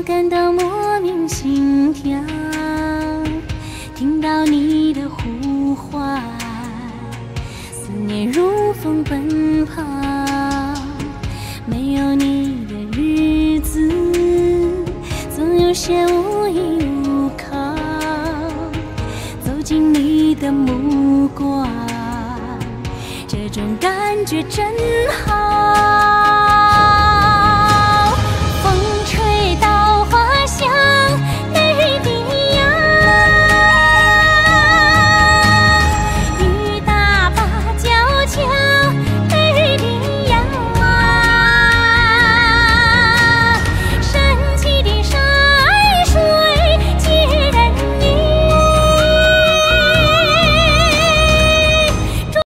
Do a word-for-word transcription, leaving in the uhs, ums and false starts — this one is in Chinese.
感到莫名心跳，听到你的呼唤，思念如风奔跑。没有你的日子，总有些无依无靠。走进你的目光，这种感觉真好。